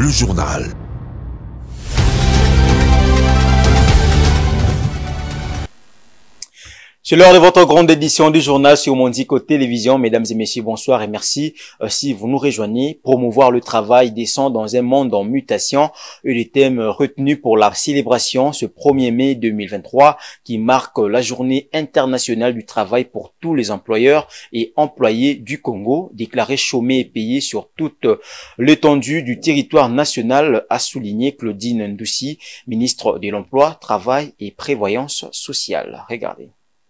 le journal. C'est l'heure de votre grande édition du journal sur Mondico Télévision. Mesdames et messieurs, bonsoir et merci si vous nous rejoignez. Promouvoir le travail décent dans un monde en mutation est le thème retenu pour la célébration ce 1er mai 2023 qui marque la journée internationale du travail pour tous les employeurs et employés du Congo, déclarés chômés et payés sur toute l'étendue du territoire national, a souligné Claudine Ndoussi, ministre de l'Emploi, Travail et Prévoyance sociale. Regardez.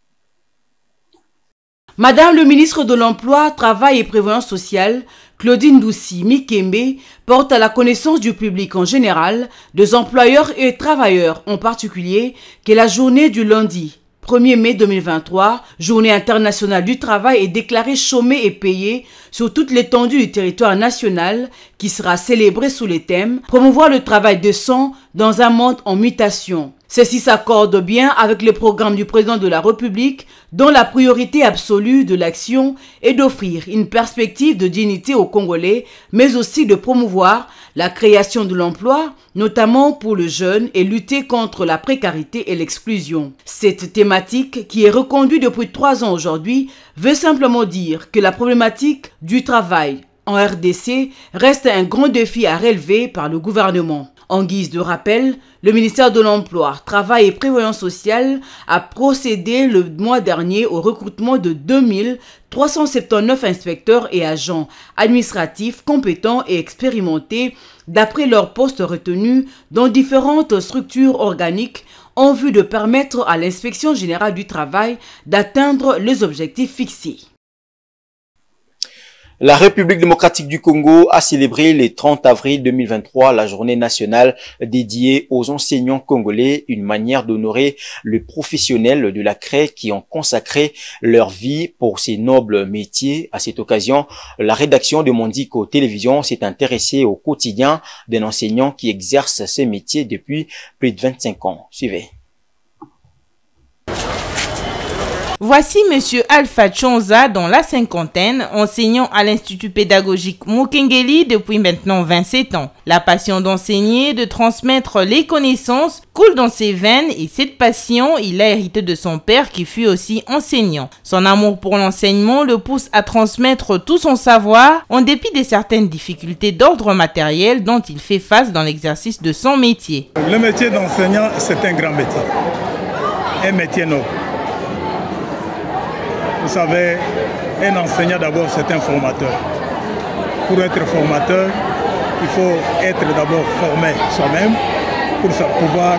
Madame le ministre de l'Emploi, Travail et Prévoyance sociale, Claudine Ndoussi Mikembe, porte à la connaissance du public en général, des employeurs et travailleurs en particulier, que la journée du lundi 1er mai 2023, journée internationale du travail, est déclarée chômée et payée sur toute l'étendue du territoire national qui sera célébrée sous les thèmes « Promouvoir le travail décent dans un monde en mutation ». Ceci s'accorde bien avec le programme du président de la République dont la priorité absolue de l'action est d'offrir une perspective de dignité aux Congolais, mais aussi de promouvoir la création de l'emploi, notamment pour le jeune, et lutter contre la précarité et l'exclusion. Cette thématique, qui est reconduite depuis 3 ans aujourd'hui, veut simplement dire que la problématique du travail en RDC reste un grand défi à relever par le gouvernement. En guise de rappel, le ministère de l'Emploi, Travail et Prévoyance sociale a procédé le mois dernier au recrutement de 2379 inspecteurs et agents administratifs compétents et expérimentés d'après leurs postes retenus dans différentes structures organiques en vue de permettre à l'Inspection générale du travail d'atteindre les objectifs fixés. La République démocratique du Congo a célébré le 30 avril 2023 la journée nationale dédiée aux enseignants congolais, une manière d'honorer les professionnels de la CREI qui ont consacré leur vie pour ces nobles métiers. À cette occasion, la rédaction de Mondico Télévision s'est intéressée au quotidien d'un enseignant qui exerce ces métiers depuis plus de 25 ans. Suivez. Voici Monsieur Alpha Chonza dans la cinquantaine, enseignant à l'Institut pédagogique Mukengeli depuis maintenant 27 ans. La passion d'enseigner, de transmettre les connaissances coule dans ses veines et cette passion, il l'a hérité de son père qui fut aussi enseignant. Son amour pour l'enseignement le pousse à transmettre tout son savoir en dépit de certaines difficultés d'ordre matériel dont il fait face dans l'exercice de son métier. Le métier d'enseignant, c'est un grand métier, un métier noble. Vous savez, un enseignant d'abord c'est un formateur. Pour être formateur, il faut être d'abord formé soi-même pour pouvoir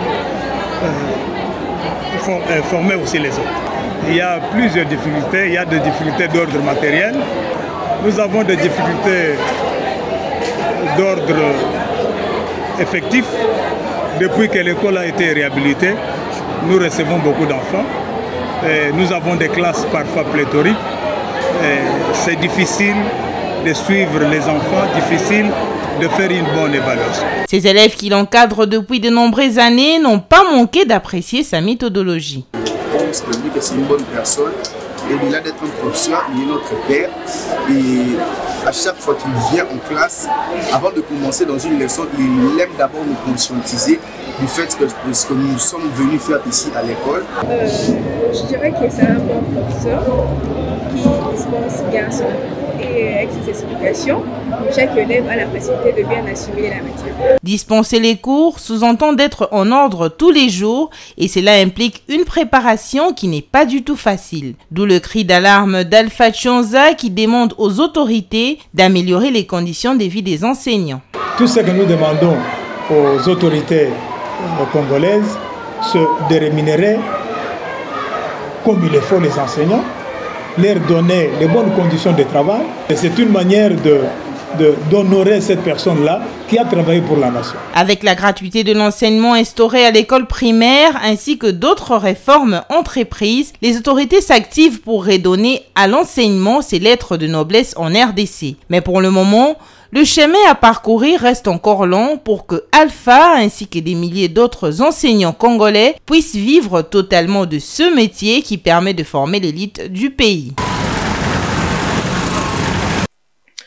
former aussi les autres. Il y a plusieurs difficultés, il y a des difficultés d'ordre matériel. Nous avons des difficultés d'ordre effectif. Depuis que l'école a été réhabilitée, nous recevons beaucoup d'enfants. Nous avons des classes parfois pléthoriques. C'est difficile de suivre les enfants, difficile de faire une bonne évaluation. Ces élèves qui l'encadrent depuis de nombreuses années n'ont pas manqué d'apprécier sa méthodologie. Je pense que lui, c'est une bonne personne. Au-delà d'être un professeur, il est notre père. Et à chaque fois qu'il vient en classe, avant de commencer dans une leçon, il aime d'abord nous conscientiser du fait que ce que nous sommes venus faire ici à l'école. Je dirais que c'est un bon professeur qui dispense bien son cours et avec ses explications, chaque élève a la facilité de bien assumer la matière. Dispenser les cours sous-entend d'être en ordre tous les jours et cela implique une préparation qui n'est pas du tout facile. D'où le cri d'alarme d'Alpha Chonza qui demande aux autorités d'améliorer les conditions de vie des enseignants. Tout ce que nous demandons aux autorités congolaises, c'est de rémunérer comme il le faut les enseignants, leur donner les bonnes conditions de travail. C'est une manière d'honorer cette personne-là qui a travaillé pour la nation. Avec la gratuité de l'enseignement instaurée à l'école primaire ainsi que d'autres réformes entreprises, les autorités s'activent pour redonner à l'enseignement ses lettres de noblesse en RDC. Mais pour le moment, le chemin à parcourir reste encore long pour que Alpha ainsi que des milliers d'autres enseignants congolais puissent vivre totalement de ce métier qui permet de former l'élite du pays.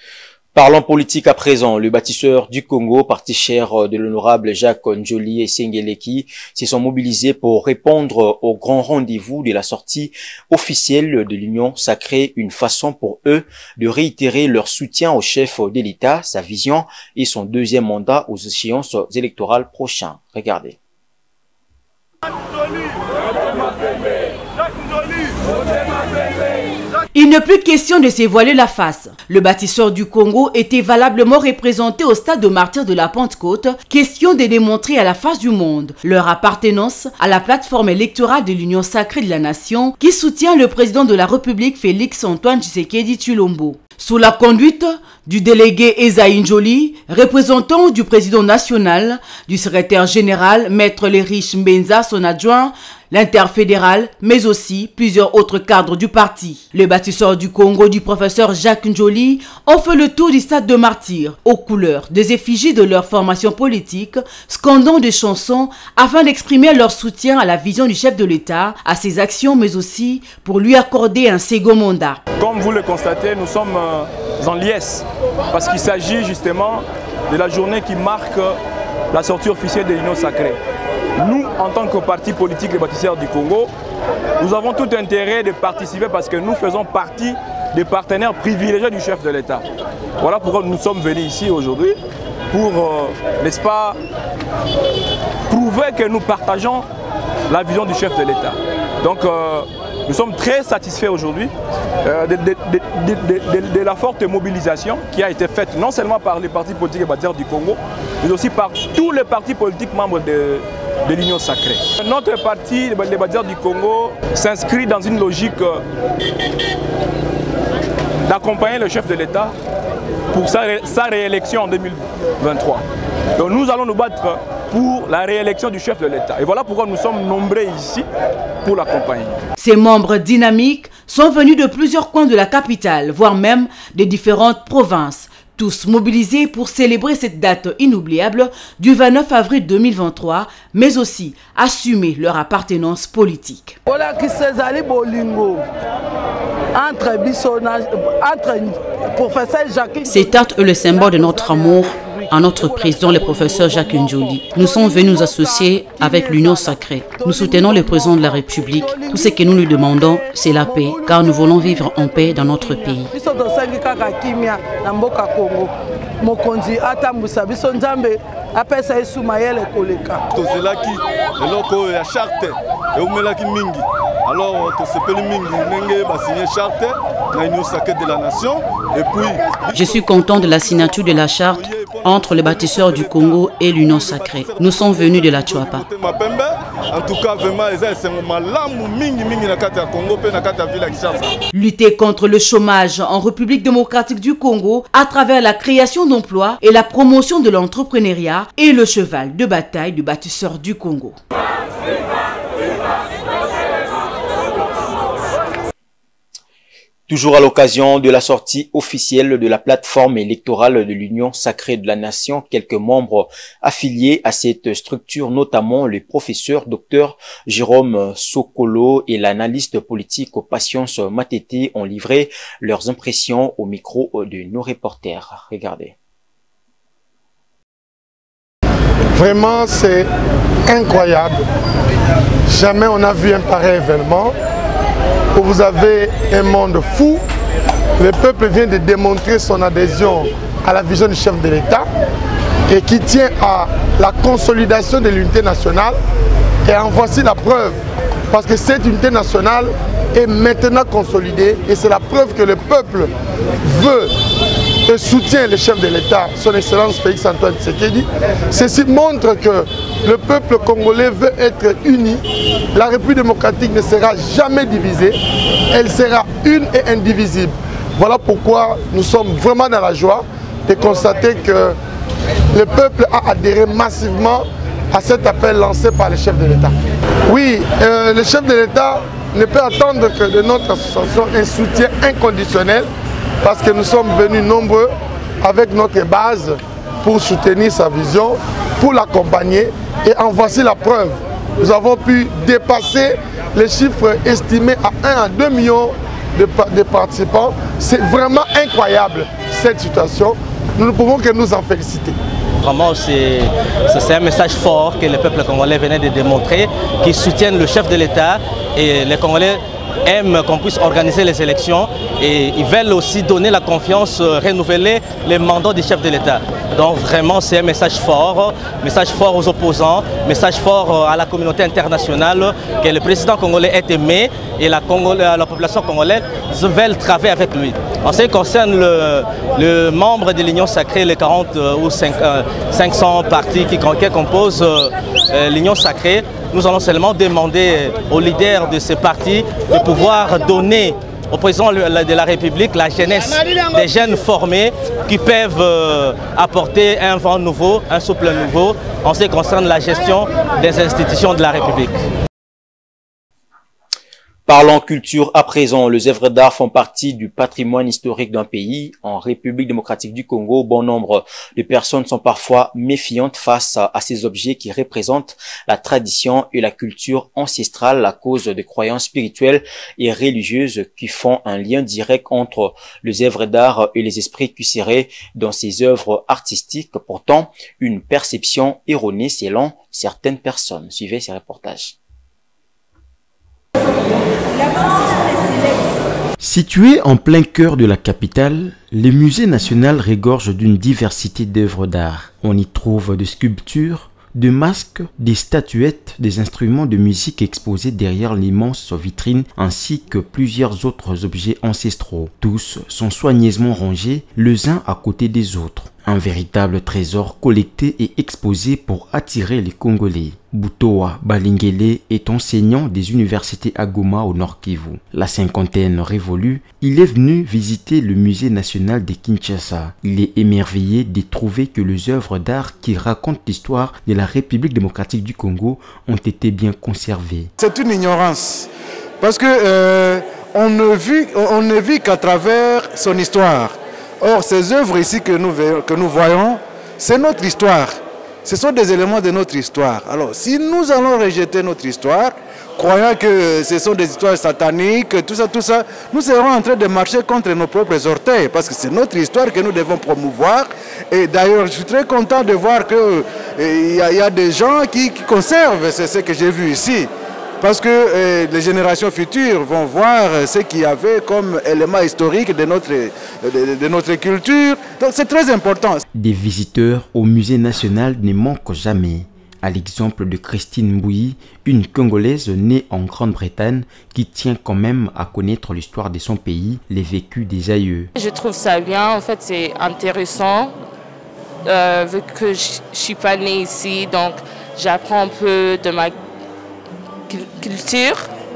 Parlons politique à présent. Le bâtisseur du Congo, parti cher de l'honorable Jacques Njoli et Sengeleki, se sont mobilisés pour répondre au grand rendez-vous de la sortie officielle de l'Union sacrée, une façon pour eux de réitérer leur soutien au chef de l'État, sa vision et son deuxième mandat aux échéances électorales prochaines. Regardez. Il n'est plus question de se voiler la face. Le bâtisseur du Congo était valablement représenté au stade de martyrs de la Pentecôte, question de démontrer à la face du monde leur appartenance à la plateforme électorale de l'Union sacrée de la nation qui soutient le président de la République Félix Antoine Tshisekedi Tshilombo. Sous la conduite du délégué Esaïe Njoli, représentant du président national, du secrétaire général, Maître Leriche Mbenza, son adjoint, l'interfédéral, mais aussi plusieurs autres cadres du parti. Le bâtisseur du Congo du professeur Jacques Njoli ont fait le tour du stade de martyrs aux couleurs des effigies de leur formation politique, scandant des chansons afin d'exprimer leur soutien à la vision du chef de l'État, à ses actions, mais aussi pour lui accorder un second mandat. Comme vous le constatez, nous sommes en liesse parce qu'il s'agit justement de la journée qui marque la sortie officielle de l'Union sacrée. Nous, en tant que parti politique, les bâtisseurs du Congo, nous avons tout intérêt de participer parce que nous faisons partie des partenaires privilégiés du chef de l'État. Voilà pourquoi nous sommes venus ici aujourd'hui pour, n'est-ce pas, prouver que nous partageons la vision du chef de l'État. Donc, nous sommes très satisfaits aujourd'hui de la forte mobilisation qui a été faite non seulement par les partis politiques et bâtisseurs du Congo, mais aussi par tous les partis politiques membres de l'Union sacrée. Notre parti, les bâtisseurs du Congo, s'inscrit dans une logique d'accompagner le chef de l'État pour sa réélection en 2023. Donc nous allons nous battre pour la réélection du chef de l'État. Et voilà pourquoi nous sommes nombreux ici pour l'accompagner. Ces membres dynamiques sont venus de plusieurs coins de la capitale, voire même des différentes provinces. Tous mobilisés pour célébrer cette date inoubliable du 29 avril 2023, mais aussi assumer leur appartenance politique. Cet acte est le symbole de notre amour à notre président, le professeur Jacques Njoli. Nous sommes venus nous associer avec l'Union sacrée. Nous soutenons le président de la République. Tout ce que nous lui demandons, c'est la paix, car nous voulons vivre en paix dans notre pays. Je suis content de la signature de la charte entre les bâtisseurs du Congo et l'Union sacrée. Nous sommes venus de la Tchouapa. Lutter contre le chômage en République démocratique du Congo à travers la création d'emplois et la promotion de l'entrepreneuriat est le cheval de bataille du bâtisseur du Congo. Toujours à l'occasion de la sortie officielle de la plateforme électorale de l'Union sacrée de la nation, quelques membres affiliés à cette structure, notamment le professeur Dr Jérôme Sokolo et l'analyste politique Patience Matete, ont livré leurs impressions au micro de nos reporters. Regardez. Vraiment, c'est incroyable. Jamais on a vu un pareil événement où vous avez un monde fou. Le peuple vient de démontrer son adhésion à la vision du chef de l'État et qui tient à la consolidation de l'unité nationale. Et en voici la preuve, parce que cette unité nationale est maintenant consolidée et c'est la preuve que le peuple veut et soutient le chef de l'État, son Excellence Félix Antoine Tshisekedi. Ceci montre que le peuple congolais veut être uni. La République démocratique ne sera jamais divisée. Elle sera une et indivisible. Voilà pourquoi nous sommes vraiment dans la joie de constater que le peuple a adhéré massivement à cet appel lancé par le chef de l'État. Oui, le chef de l'État ne peut attendre que de notre association un soutien inconditionnel parce que nous sommes venus nombreux avec notre base pour soutenir sa vision, pour l'accompagner. Et en voici la preuve. Nous avons pu dépasser les chiffres estimés à 1 à 2 millions de participants. C'est vraiment incroyable. cette situation, nous ne pouvons que nous en féliciter. Vraiment, c'est un message fort que le peuple congolais venait de démontrer, qu'ils soutiennent le chef de l'État et les Congolais aiment qu'on puisse organiser les élections et ils veulent aussi donner la confiance, renouveler les mandats du chef de l'État. Donc vraiment c'est un message fort aux opposants, message fort à la communauté internationale que le président congolais est aimé et la population congolaise veut travailler avec lui. En ce qui concerne le membre de l'Union sacrée, les 40 ou 500 partis qui composent l'Union sacrée, nous allons seulement demander aux leaders de ces partis de pouvoir donner au président de la République la jeunesse, des jeunes formés qui peuvent apporter un vent nouveau, un souffle nouveau en ce qui concerne la gestion des institutions de la République. Parlons culture à présent. Les œuvres d'art font partie du patrimoine historique d'un pays. En République démocratique du Congo, bon nombre de personnes sont parfois méfiantes face à ces objets qui représentent la tradition et la culture ancestrale à cause des croyances spirituelles et religieuses qui font un lien direct entre les œuvres d'art et les esprits qui seraient dans ces œuvres artistiques. Pourtant, une perception erronée selon certaines personnes. Suivez ces reportages. Situé en plein cœur de la capitale, le musée national regorge d'une diversité d'œuvres d'art. On y trouve des sculptures, des masques, des statuettes, des instruments de musique exposés derrière l'immense vitrine ainsi que plusieurs autres objets ancestraux. Tous sont soigneusement rangés les uns à côté des autres. Un véritable trésor collecté et exposé pour attirer les Congolais. Butoa Balingele est enseignant des universités à Goma au Nord Kivu. La cinquantaine révolue, il est venu visiter le musée national de Kinshasa. Il est émerveillé de trouver que les œuvres d'art qui racontent l'histoire de la République démocratique du Congo ont été bien conservées. C'est une ignorance parce que on ne vit qu'à travers son histoire. Or, ces œuvres ici que nous voyons, c'est notre histoire. Ce sont des éléments de notre histoire. Alors, si nous allons rejeter notre histoire, croyant que ce sont des histoires sataniques, tout ça, nous serons en train de marcher contre nos propres orteils, parce que c'est notre histoire que nous devons promouvoir. Et d'ailleurs, je suis très content de voir qu'il y a des gens qui conservent ce que j'ai vu ici. Parce que les générations futures vont voir ce qu'il y avait comme élément historique de notre culture. Donc c'est très important. Des visiteurs au musée national ne manquent jamais. À l'exemple de Christine Mbouyi, une Congolaise née en Grande-Bretagne qui tient quand même à connaître l'histoire de son pays, les vécus des aïeux. Je trouve ça bien, en fait c'est intéressant, vu que je ne suis pas née ici, donc j'apprends un peu de ma culture.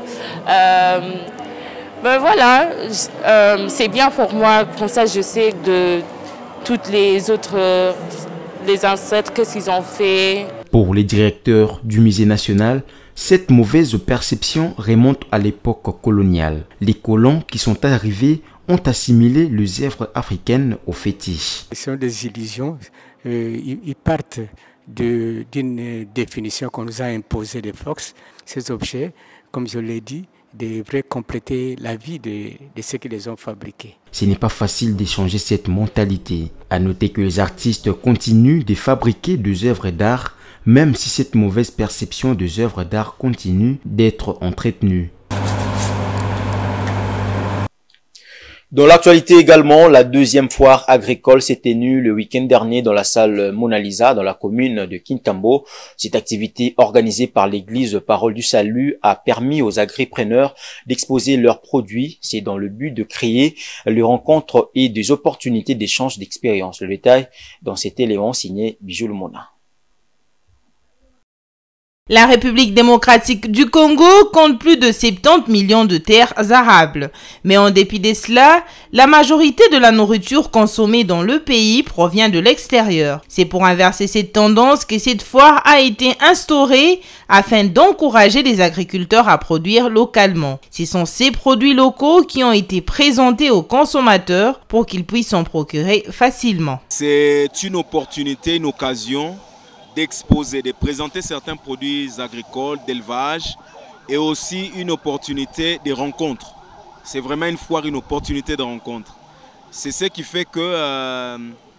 Ben voilà, c'est bien pour moi, comme ça je sais de toutes les autres, les ancêtres, qu'est-ce qu'ils ont fait. Pour les directeurs du musée national, cette mauvaise perception remonte à l'époque coloniale. Les colons qui sont arrivés ont assimilé les œuvres africaines aux fétiches. Ce sont des illusions, ils partent d'une définition qu'on nous a imposée de force. Ces objets, comme je l'ai dit, devraient compléter la vie de ceux qui les ont fabriqués. Ce n'est pas facile de changer cette mentalité. À noter que les artistes continuent de fabriquer des œuvres d'art, même si cette mauvaise perception des œuvres d'art continue d'être entretenue. Dans l'actualité également, la deuxième foire agricole s'est tenue le week-end dernier dans la salle Mona Lisa, dans la commune de Kintambo. Cette activité organisée par l'église Parole du Salut a permis aux agripreneurs d'exposer leurs produits. C'est dans le but de créer les rencontres et des opportunités d'échange d'expériences. Le détail dans cet élément signé Bijou Lumona. La République démocratique du Congo compte plus de 70 millions de terres arables. Mais en dépit de cela, la majorité de la nourriture consommée dans le pays provient de l'extérieur. C'est pour inverser cette tendance que cette foire a été instaurée afin d'encourager les agriculteurs à produire localement. Ce sont ces produits locaux qui ont été présentés aux consommateurs pour qu'ils puissent s'en procurer facilement. C'est une opportunité, une occasion d'exposer, de présenter certains produits agricoles, d'élevage et aussi une opportunité de rencontre. C'est vraiment une foire, une opportunité de rencontre. C'est ce qui fait que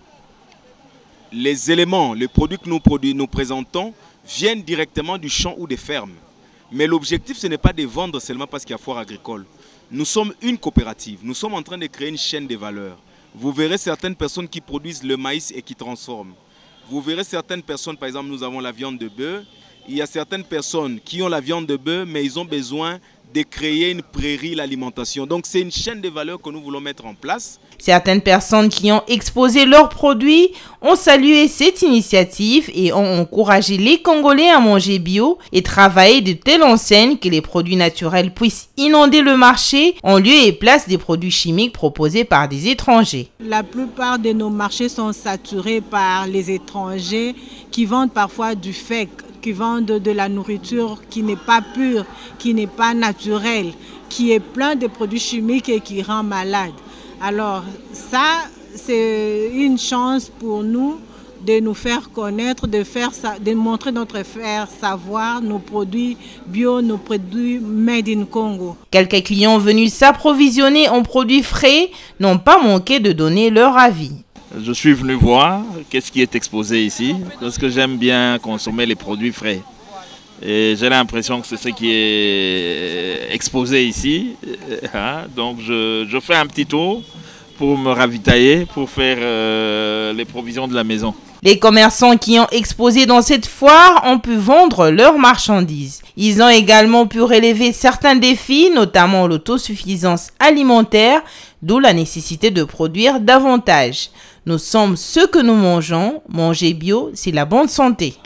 les éléments, les produits que nous présentons viennent directement du champ ou des fermes. Mais l'objectif, ce n'est pas de vendre seulement parce qu'il y a foire agricole. Nous sommes une coopérative. Nous sommes en train de créer une chaîne de valeur. Vous verrez certaines personnes qui produisent le maïs et qui transforment. Vous verrez certaines personnes, par exemple, nous avons la viande de bœuf. Il y a certaines personnes qui ont la viande de bœuf, mais ils ont besoin de créer une prairie l'alimentation. Donc c'est une chaîne de valeur que nous voulons mettre en place. Certaines personnes qui ont exposé leurs produits ont salué cette initiative et ont encouragé les Congolais à manger bio et travailler de telle enseigne que les produits naturels puissent inonder le marché en lieu et place des produits chimiques proposés par des étrangers. La plupart de nos marchés sont saturés par les étrangers qui vendent parfois du fake, qui vendent de la nourriture qui n'est pas pure, qui n'est pas naturelle, qui est plein de produits chimiques et qui rend malade. Alors ça, c'est une chance pour nous de nous faire connaître, de montrer notre faire savoir nos produits bio, nos produits made in Congo. Quelques clients venus s'approvisionner en produits frais n'ont pas manqué de donner leur avis. Je suis venu voir qu'est-ce qui est exposé ici, parce que j'aime bien consommer les produits frais. Et j'ai l'impression que c'est ce qui est exposé ici. Donc je fais un petit tour pour me ravitailler, pour faire les provisions de la maison. Les commerçants qui ont exposé dans cette foire ont pu vendre leurs marchandises. Ils ont également pu relever certains défis, notamment l'autosuffisance alimentaire, d'où la nécessité de produire davantage. Nous sommes ce que nous mangeons. Manger bio, c'est la bonne santé.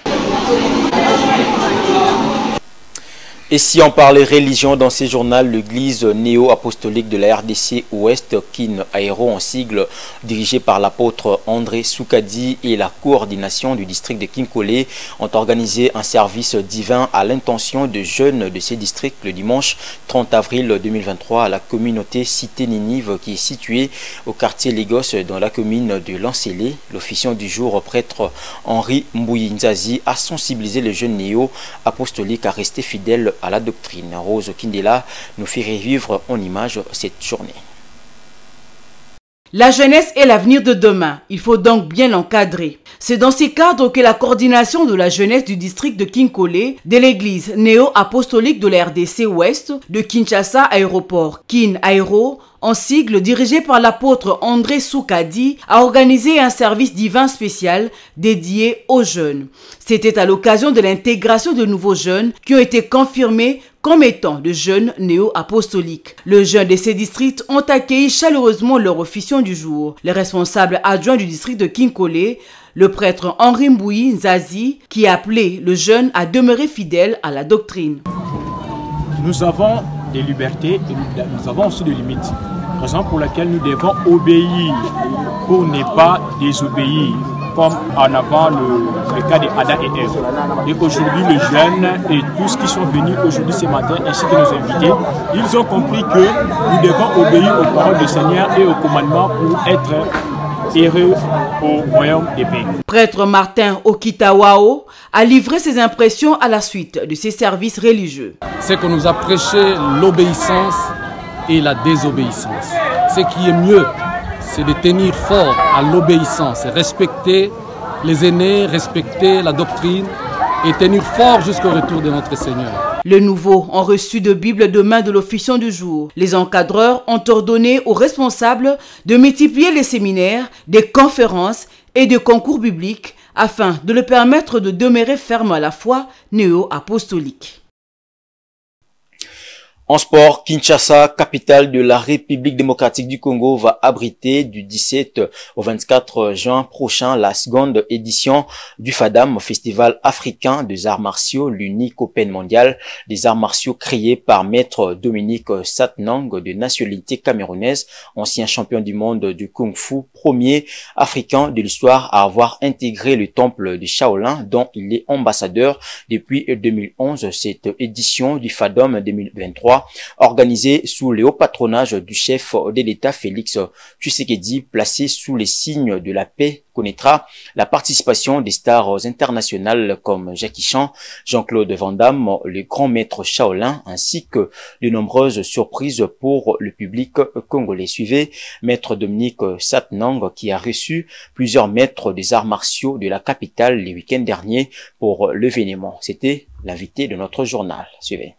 Et si on parlait religion dans ces journaux, l'église néo-apostolique de la RDC Ouest, Kin Aéro en sigle, dirigée par l'apôtre André Soukadi et la coordination du district de Kinkole, ont organisé un service divin à l'intention de jeunes de ces districts le dimanche 30 avril 2023 à la communauté Cité Ninive qui est située au quartier Lagos dans la commune de Lancélé. L'officiant du jour, prêtre Henri Mbouyinzazi, a sensibilisé les jeunes néo-apostoliques à rester fidèles à la doctrine. Rose Kindela nous fait revivre en image cette journée. La jeunesse est l'avenir de demain. Il faut donc bien l'encadrer. C'est dans ces cadres que la coordination de la jeunesse du district de Kinkole, de l'église néo-apostolique de la RDC Ouest, de Kinshasa Aéroport, Kin Aéro, en sigle dirigé par l'apôtre André Soukadi, a organisé un service divin spécial dédié aux jeunes. C'était à l'occasion de l'intégration de nouveaux jeunes qui ont été confirmés comme étant de jeunes néo-apostoliques. Les jeunes de ces districts ont accueilli chaleureusement leur officiant du jour. Les responsables adjoints du district de Kinkole, le prêtre Henri Mbouyinzazi, qui a appelé le jeune à demeurer fidèle à la doctrine. Nous avons des libertés et nous avons aussi des limites. Raison pour laquelle nous devons obéir pour ne pas désobéir, comme en avant le cas d'Adam et Ève. Et aujourd'hui, les jeunes et tous qui sont venus aujourd'hui ce matin, ainsi que nos invités, ils ont compris que nous devons obéir aux paroles du Seigneur et aux commandements pour être heureux au royaume des pays. Prêtre Martin Okitawao a livré ses impressions à la suite de ses services religieux. C'est qu'on nous a prêché l'obéissance et la désobéissance. Ce qui est mieux, c'est de tenir fort à l'obéissance, respecter les aînés, respecter la doctrine et tenir fort jusqu'au retour de notre Seigneur. Les nouveaux ont reçu de Bible de main de l'officiant du jour. Les encadreurs ont ordonné aux responsables de multiplier les séminaires, des conférences et des concours bibliques afin de le permettre de demeurer ferme à la foi néo-apostolique. En sport, Kinshasa, capitale de la République démocratique du Congo, va abriter du 17 au 24 juin prochain la seconde édition du FADAM, Festival africain des arts martiaux, l'unique open mondial des arts martiaux créé par maître Dominique Satnang de nationalité camerounaise, ancien champion du monde du Kung Fu, premier africain de l'histoire à avoir intégré le temple de Shaolin dont il est ambassadeur depuis 2011. Cette édition du FADAM 2023 2023, organisé sous le haut patronage du chef de l'État Félix Tshisekedi, placé sous les signes de la paix, connaîtra la participation des stars internationales comme Jackie Chan, Jean-Claude Van Damme, le grand maître Shaolin, ainsi que de nombreuses surprises pour le public congolais. Suivez maître Dominique Satnang qui a reçu plusieurs maîtres des arts martiaux de la capitale les week-ends derniers pour l'événement. C'était l'invité de notre journal. Suivez.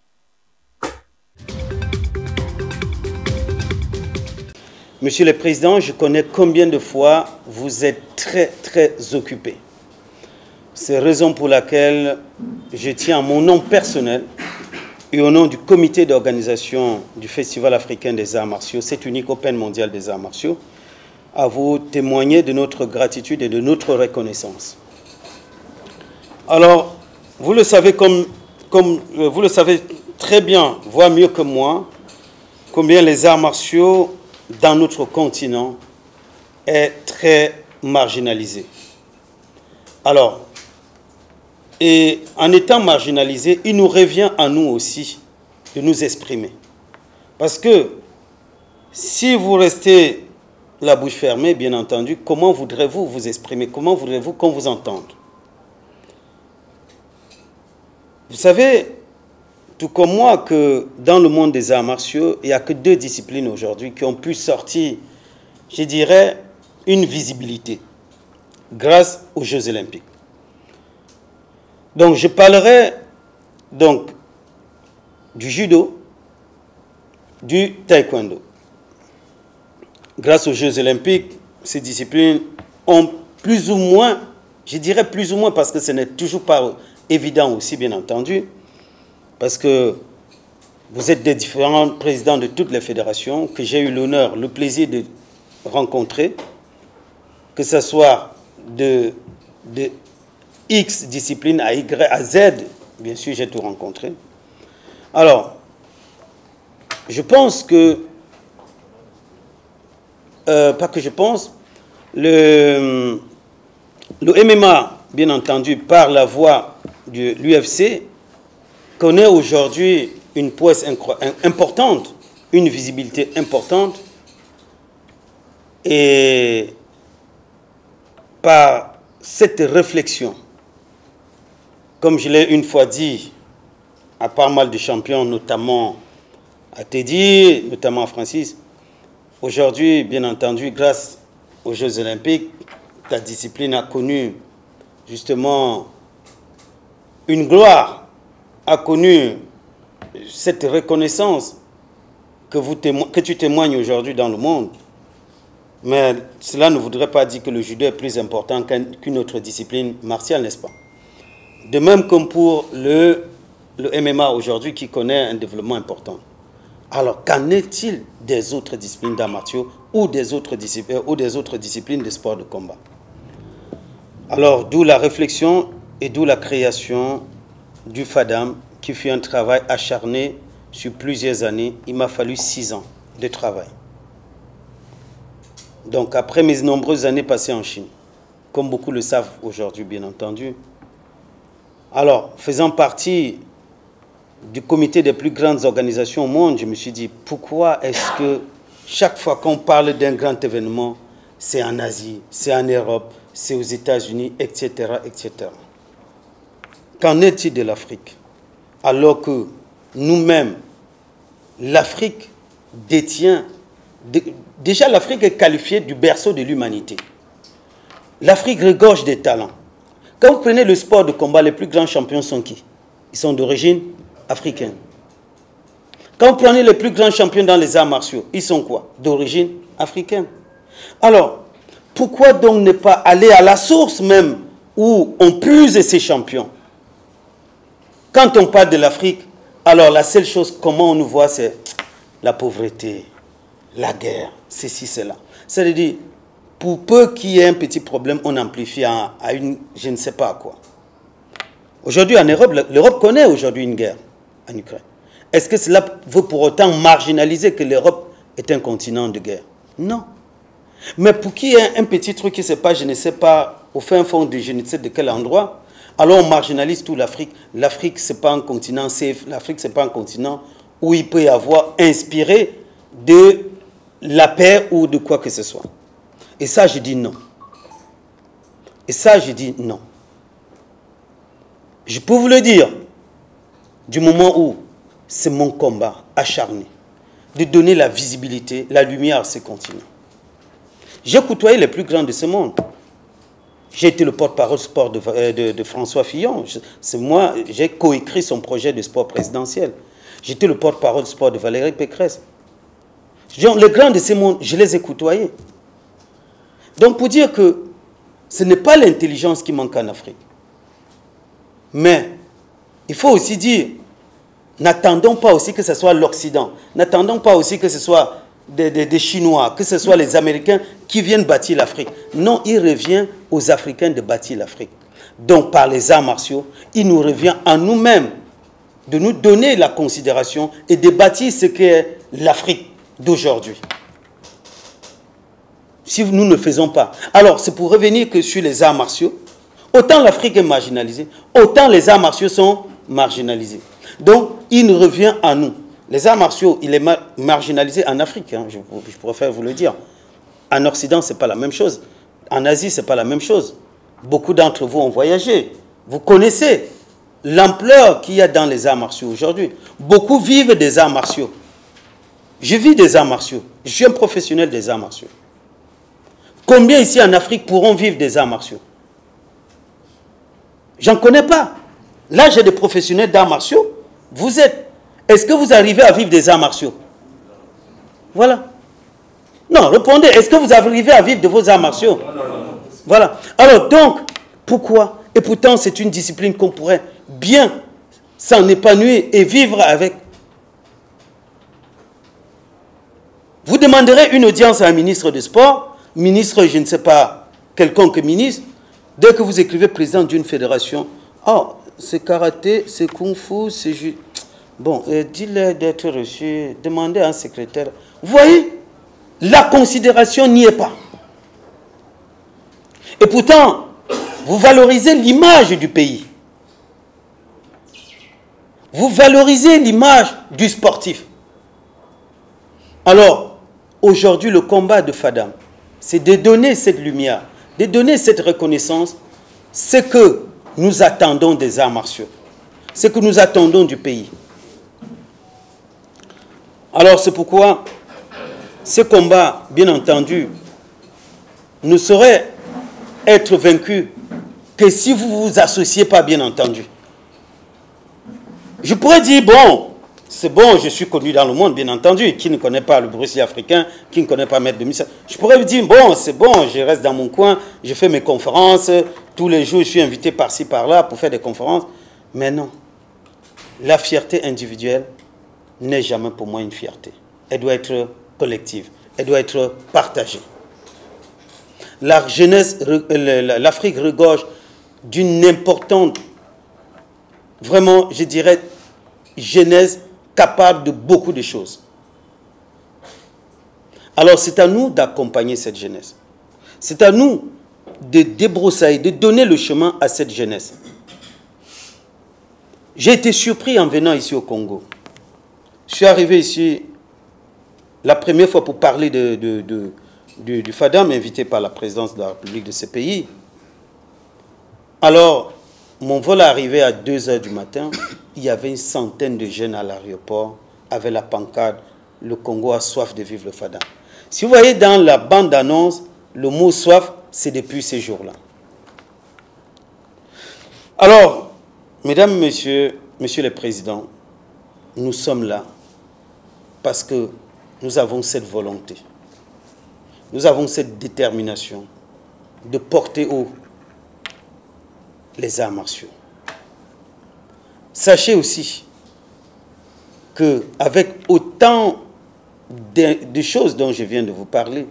Monsieur le Président, je connais combien de fois vous êtes très occupé. C'est la raison pour laquelle je tiens à mon nom personnel et au nom du comité d'organisation du Festival africain des arts martiaux, cet unique Open mondial des arts martiaux, à vous témoigner de notre gratitude et de notre reconnaissance. Alors, vous le savez vous le savez très bien, voire mieux que moi, combien les arts martiaux dans notre continent est très marginalisé. Alors, et en étant marginalisé, il nous revient à nous aussi de nous exprimer. Parce que si vous restez la bouche fermée, bien entendu, comment voudrez-vous vous exprimer? Comment voudrez-vous qu'on vous entende? Vous savez, tout comme moi, que dans le monde des arts martiaux, il n'y a que 2 disciplines aujourd'hui qui ont pu sortir, je dirais, une visibilité grâce aux Jeux olympiques. Donc, je parlerai donc du judo, du taekwondo. Grâce aux Jeux olympiques, ces disciplines ont plus ou moins, je dirais plus ou moins parce que ce n'est toujours pas évident aussi, bien entendu, parce que vous êtes des différents présidents de toutes les fédérations que j'ai eu l'honneur, le plaisir de rencontrer, que ce soit de X discipline à Y, à Z, bien sûr, j'ai tout rencontré. Alors, je pense que, pas que je pense, le MMA, bien entendu, par la voie de l'UFC, connaît aujourd'hui une prouesse importante, une visibilité importante, et par cette réflexion, comme je l'ai une fois dit à pas mal de champions, notamment à Teddy, notamment à Francis, aujourd'hui, bien entendu, grâce aux Jeux olympiques, ta discipline a connu justement une gloire, a connu cette reconnaissance que tu témoignes aujourd'hui dans le monde. Mais cela ne voudrait pas dire que le judo est plus important qu'une autre discipline martiale, n'est-ce pas? De même comme pour le MMA aujourd'hui qui connaît un développement important. Alors, qu'en est-il des autres disciplines d'arts martiaux ou des autres disciplines de sport de combat? Alors, d'où la réflexion et d'où la création du FADAM, qui fut un travail acharné sur plusieurs années. Il m'a fallu 6 ans de travail. Donc, après mes nombreuses années passées en Chine, comme beaucoup le savent aujourd'hui, bien entendu, alors, faisant partie du comité des plus grandes organisations au monde, je me suis dit, pourquoi est-ce que chaque fois qu'on parle d'un grand événement, c'est en Asie, c'est en Europe, c'est aux États-Unis, etc., etc. Qu'en est-il de l'Afrique? Alors que nous-mêmes, l'Afrique détient... Déjà, l'Afrique est qualifiée du berceau de l'humanité. L'Afrique regorge des talents. Quand vous prenez le sport de combat, les plus grands champions sont qui? Ils sont d'origine africaine. Quand vous prenez les plus grands champions dans les arts martiaux, ils sont quoi? D'origine africaine. Alors, pourquoi donc ne pas aller à la source même où on puise ces champions? Quand on parle de l'Afrique, alors la seule chose, comment on nous voit, c'est la pauvreté, la guerre, ceci, cela. C'est-à-dire, pour peu qu'il y ait un petit problème, on amplifie à une, je ne sais pas quoi. Aujourd'hui, en Europe, l'Europe connaît aujourd'hui une guerre en Ukraine. Est-ce que cela veut pour autant marginaliser que l'Europe est un continent de guerre? Non. Mais pour qu'il y ait un petit truc qui ne se passe, je ne sais pas, au fin fond de je ne sais de quel endroit, alors on marginalise toute l'Afrique. L'Afrique, ce n'est pas un continent safe. L'Afrique, ce n'est pas un continent où il peut y avoir inspiré de la paix ou de quoi que ce soit. Et ça, je dis non. Et ça, je dis non. Je peux vous le dire, du moment où c'est mon combat acharné de donner la visibilité, la lumière à ce continent. J'ai côtoyé les plus grands de ce monde. J'ai été le porte-parole sport de François Fillon. C'est moi, j'ai coécrit son projet de sport présidentiel. J'étais le porte-parole sport de Valérie Pécresse. Les grands de ce monde, je les ai côtoyés. Donc pour dire que ce n'est pas l'intelligence qui manque en Afrique. Mais il faut aussi dire, n'attendons pas aussi que ce soit l'Occident, n'attendons pas aussi que ce soit des Chinois, que ce soit les Américains qui viennent bâtir l'Afrique. Non, il revient aux Africains de bâtir l'Afrique. Donc par les arts martiaux, il nous revient à nous-mêmes de nous donner la considération et de bâtir ce qu'est l'Afrique d'aujourd'hui. Si nous ne faisons pas. Alors, c'est pour revenir que sur les arts martiaux, autant l'Afrique est marginalisée, autant les arts martiaux sont marginalisés. Donc, il nous revient à nous. Les arts martiaux, il est marginalisé en Afrique, hein, je préfère vous le dire. En Occident, ce n'est pas la même chose. En Asie, ce n'est pas la même chose. Beaucoup d'entre vous ont voyagé. Vous connaissez l'ampleur qu'il y a dans les arts martiaux aujourd'hui. Beaucoup vivent des arts martiaux. Je vis des arts martiaux. Je suis un professionnel des arts martiaux. Combien ici en Afrique pourront vivre des arts martiaux? J'en connais pas. Là, j'ai des professionnels d'arts martiaux. Vous êtes. Est-ce que vous arrivez à vivre des arts martiaux? Voilà. Non, répondez. Est-ce que vous arrivez à vivre de vos arts martiaux? Voilà. Alors, donc, pourquoi? Et pourtant, c'est une discipline qu'on pourrait bien s'en épanouir et vivre avec. Vous demanderez une audience à un ministre de sport, ministre, je ne sais pas, quelconque ministre, dès que vous écrivez président d'une fédération, oh, c'est karaté, c'est kung-fu, c'est... Bon, dis-leur d'être reçu, demandez à un secrétaire. Vous voyez, la considération n'y est pas. Et pourtant, vous valorisez l'image du pays. Vous valorisez l'image du sportif. Alors, aujourd'hui, le combat de Fadam, c'est de donner cette lumière, de donner cette reconnaissance, ce que nous attendons des arts martiaux, ce que nous attendons du pays. Alors c'est pourquoi ce combat, bien entendu, ne saurait être vaincu que si vous ne vous associez pas, bien entendu. Je pourrais dire, bon, c'est bon, je suis connu dans le monde, bien entendu. Qui ne connaît pas le Bruxelles africain, qui ne connaît pas Maître de Missa. Je pourrais vous dire, bon, c'est bon, je reste dans mon coin, je fais mes conférences, tous les jours je suis invité par-ci, par-là pour faire des conférences. Mais non, la fierté individuelle n'est jamais pour moi une fierté. Elle doit être collective, elle doit être partagée. La jeunesse, l'Afrique regorge d'une importante, vraiment, je dirais, jeunesse capable de beaucoup de choses. Alors c'est à nous d'accompagner cette jeunesse. C'est à nous de débroussailler, de donner le chemin à cette jeunesse. J'ai été surpris en venant ici au Congo. Je suis arrivé ici la première fois pour parler du FADAM, invité par la présidence de la République de ce pays. Alors, mon vol est arrivé à 2 h du matin. Il y avait une centaine de jeunes à l'aéroport avec la pancarte « Le Congo a soif de vivre le FADAM ». Si vous voyez dans la bande-annonce, le mot « soif », c'est depuis ces jours-là. Alors, mesdames, messieurs les présidents, nous sommes là parce que nous avons cette volonté, nous avons cette détermination de porter haut les arts martiaux. Sachez aussi qu'avec autant de choses dont je viens de vous parler,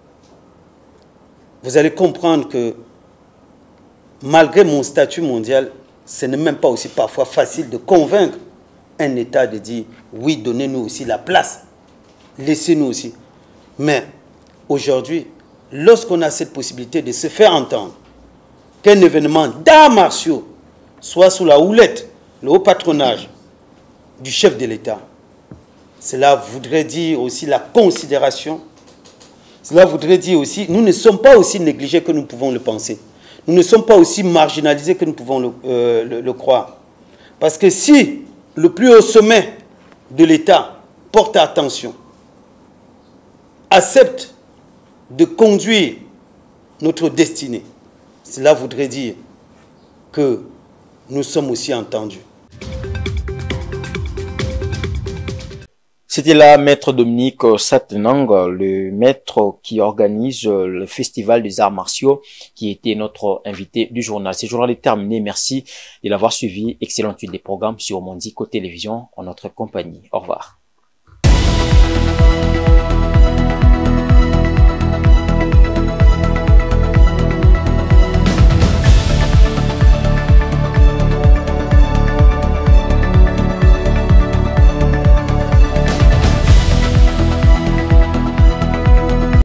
vous allez comprendre que malgré mon statut mondial, ce n'est même pas aussi parfois facile de convaincre un État de dire oui, donnez-nous aussi la place, laissez-nous aussi. Mais aujourd'hui, lorsqu'on a cette possibilité de se faire entendre, qu'un événement d'arts martiaux soit sous la houlette, le haut patronage du chef de l'État, Cela voudrait dire aussi la considération. Cela voudrait dire aussi, nous ne sommes pas aussi négligés que nous pouvons le penser. Nous ne sommes pas aussi marginalisés que nous pouvons le croire. Parce que si le plus haut sommet de l'État porte attention, accepte de conduire notre destinée, cela voudrait dire que nous sommes aussi entendus. C'était là Maître Dominique Satenang, le maître qui organise le Festival des Arts Martiaux, qui était notre invité du journal. Ce journal est terminé. Merci de l'avoir suivi. Excellente suite des programmes sur Mondico Télévision en notre compagnie. Au revoir.